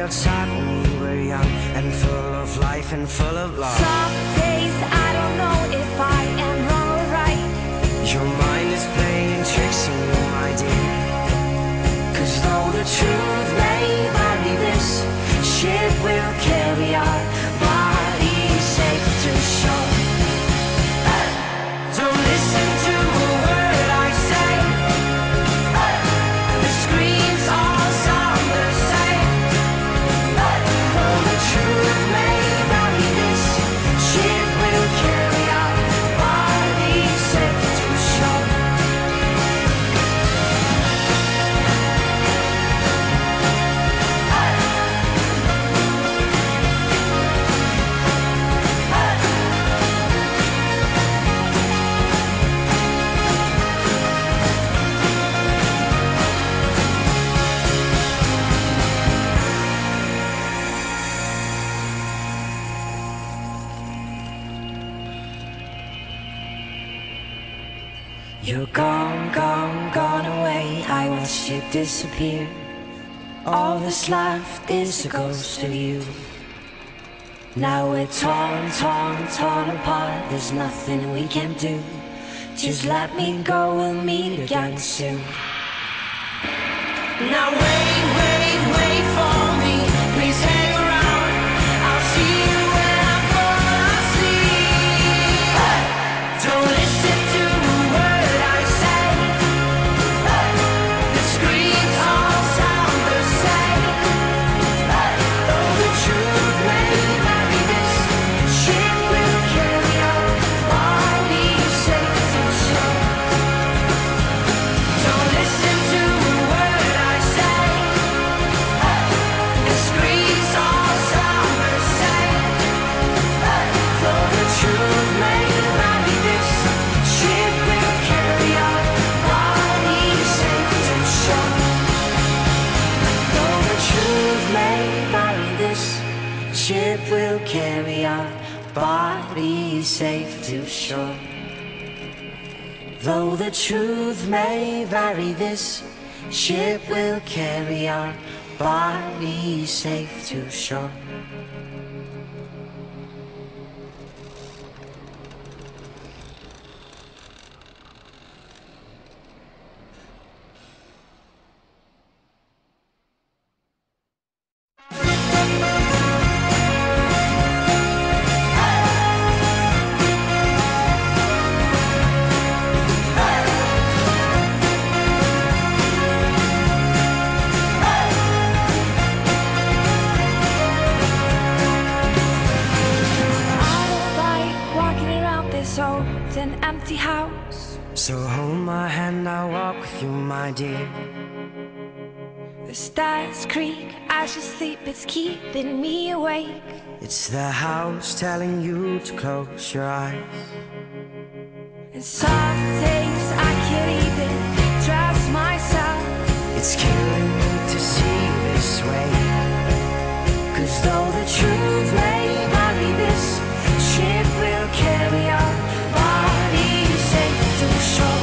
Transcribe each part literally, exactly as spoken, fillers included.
outside when we were young and full of life and full of love. Some days I don't know if I am wrong or right. Your mind is playing tricks on you, my dear. Cause though the truth may vary, this ship will carry our bodies safe to shore. Don't listen to a word I say. The screams all sound the same. Though the truth may vary, this ship will carry our bodies safe to shore. You're gone, gone, gone away. I watched you disappear. All that's left is a ghost of you. Now we're torn, torn, torn apart. There's nothing we can do. Just let me go, we'll meet again soon. Now wait, wait, wait for me. Please hang around. I'll see you when I fall asleep. Don't listen to a word I say. The screams all sound the same. Though the truth may vary, this ship will carry our bodies safe to shore. Don't listen to a word I say. The screams all sound the same. Though the truth may vary, this ship will carry our bodies safe to shore. Though the truth may vary, this ship will carry our bodies safe to shore. Though the truth may vary, this ship will carry our bodies safe to shore. An empty house. So hold my hand, I'll walk with you, my dear. The stars creak as you sleep, it's keeping me awake. It's the house telling you to close your eyes. And some days I can't even trust myself. It's killing me to see you this way. Cause though the truth may vary, this ship will carry our bodies safe to shore.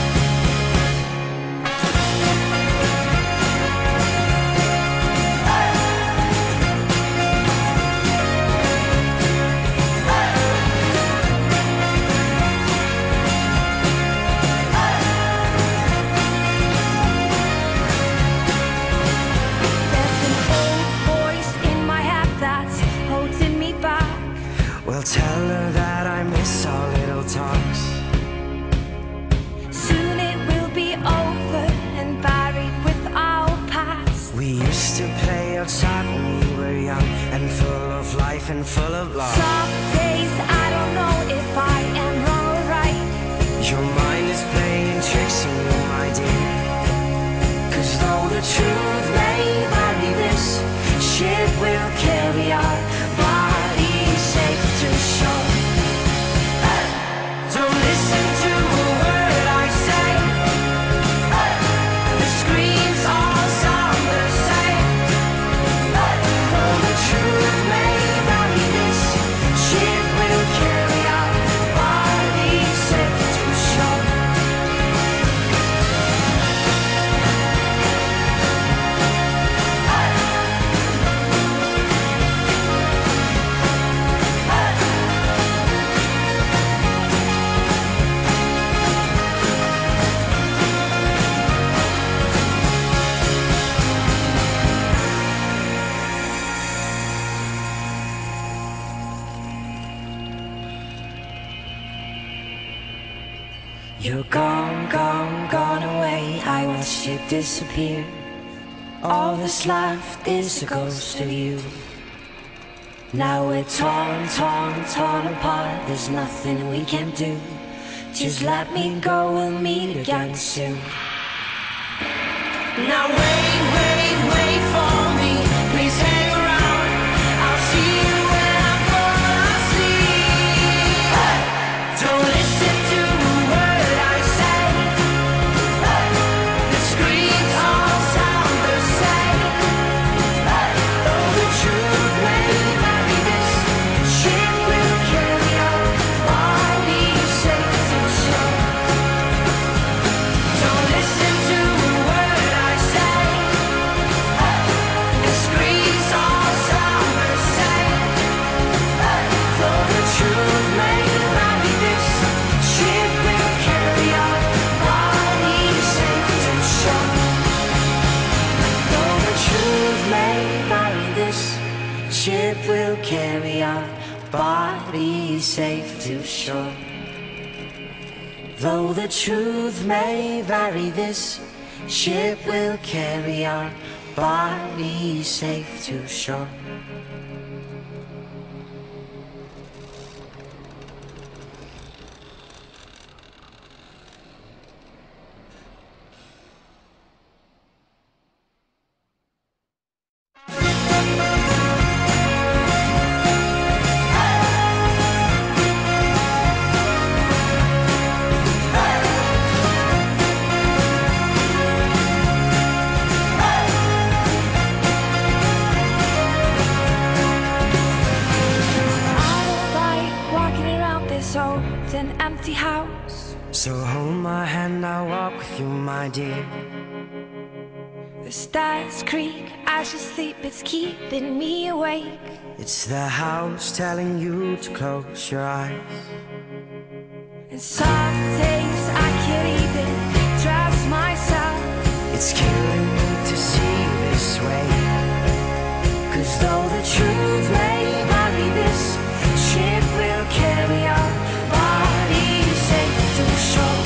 Well, tell her that I miss our little talks. Soon it will be over and buried with our past. We used to play outside when we were young and full of life and full of love. Some days I don't know if I am wrong or right. Your mind is playing tricks on you, my dear. Cause though the truth may vary, this ship will carry our bodies safe to shore. Don't listen to a word I say. The screams all sound the same. Though the truth may vary, this ship will carry our bodies safe to shore. You're gone, gone, gone away. I watched you disappear. All that's left is a ghost of you. Now we're torn, torn, torn apart. There's nothing we can do. Just let me go, we'll meet again soon. Now wait, wait, wait for me. Please hang around. I'll see you when I fall asleep. Hey! Don't listen to a word I say. Hey! The screams all sound the same. Hey! Though the truth may vary, this ship will carry our bodies safe to shore. Don't listen to a word I say. Hey! The screams all sound the same. Hey! Though the truth may vary, this ship will carry our bodies safe to shore. Though the truth may vary, this ship will carry our bodies safe to shore. Though the truth may vary, this ship will carry our bodies safe to shore. An empty house. So hold my hand, I'll walk with you, my dear. The stars creak as you sleep, it's keeping me awake. It's the house telling you to close your eyes. And some days I can't even trust myself. It's killing me to see you this way. Cause though the truth may vary, this ship will carry our bodies safe to shore.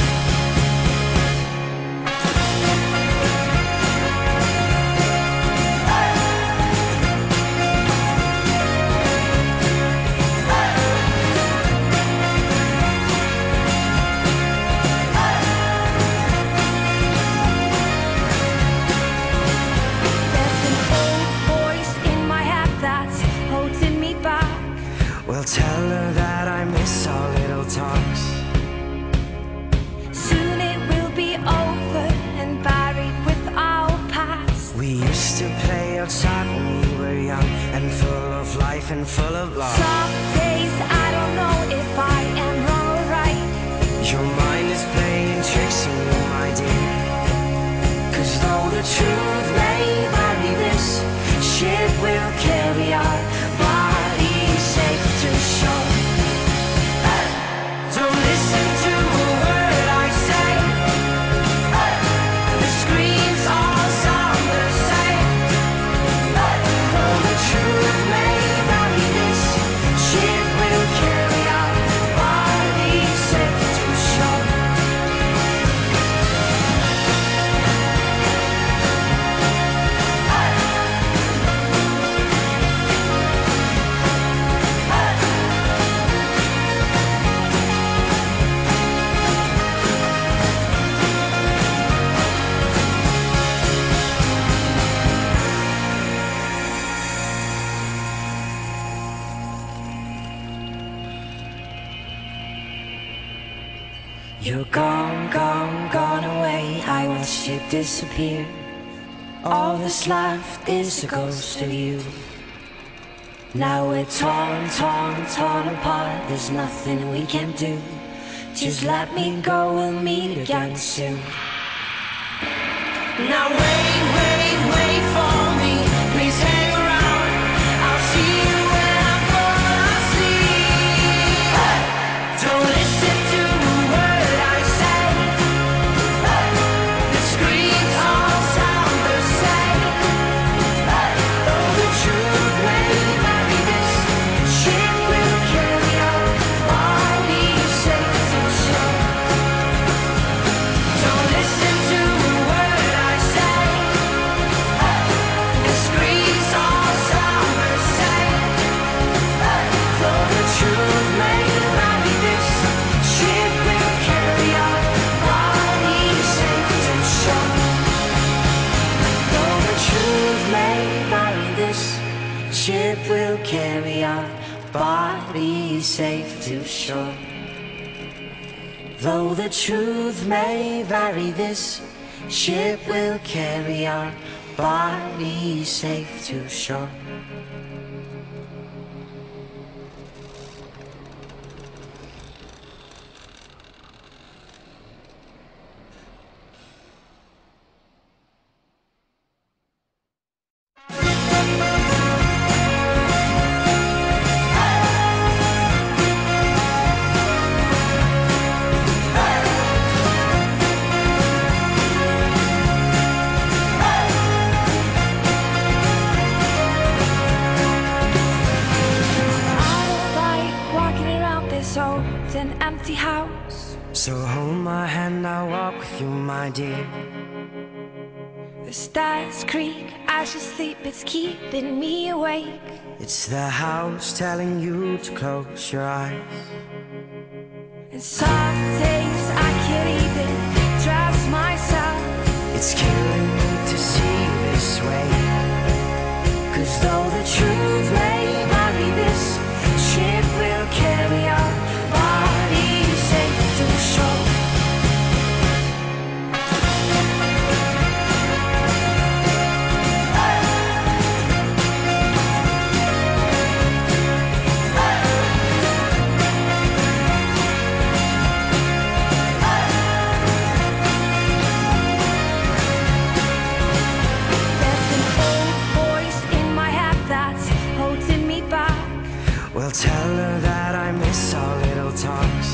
Well, tell her that I miss our little talks. Soon it will be over and buried with our past. We used to play outside when we were young and full of life and full of love. Some days I don't know if I am wrong or right. Your mind is playing tricks on you, my dear. Cause though the truth may vary, this ship will carry our bodies safe to shore. Hey! Don't listen to a word I say. Hey! The screams all sound the same. Hey! Though the truth may vary, this ship will carry our bodies safe to shore. You're gone, gone, gone away. I watched you disappear. All that's left is a ghost of you. Now we're torn, torn, torn apart. There's nothing we can do. Just let me go, we'll meet again soon. Now wait, wait, wait for me. Please hang around. I'll see you when I fall asleep. Hey! Don't listen to a word I say. Hey! The screams all sound the same. Hey! Though the truth may vary, this ship will carry our bodies safe to shore. ship will carry our bodies safe to shore. Though the truth may vary, this ship will carry our bodies safe to shore. An empty house. So hold my hand, I'll walk with you, my dear. The stars creak as you sleep, it's keeping me awake. It's the house telling you to close your eyes. And some days I can't even trust myself. It's killing me to see you this way. Cause though the truth may vary, this ship will carry our bodies safe to shore. Well, tell her that I miss our little talks.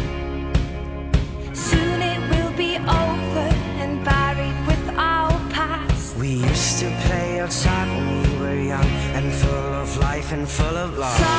Soon it will be over and buried with our past. We used to play outside when we were young and full of life and full of love.